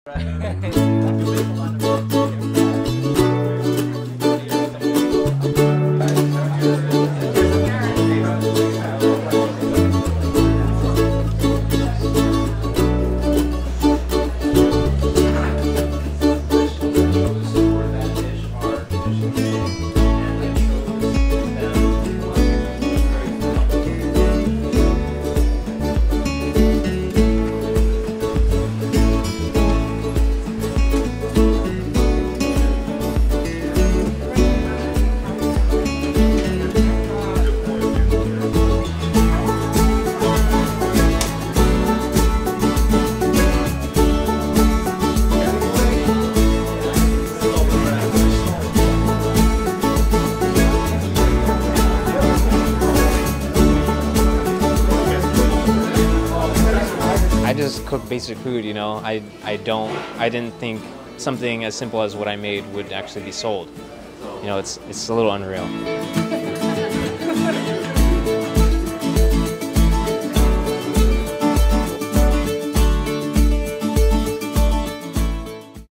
I just cook basic food, you know. I didn't think something as simple as what I made would actually be sold. You know, it's a little unreal.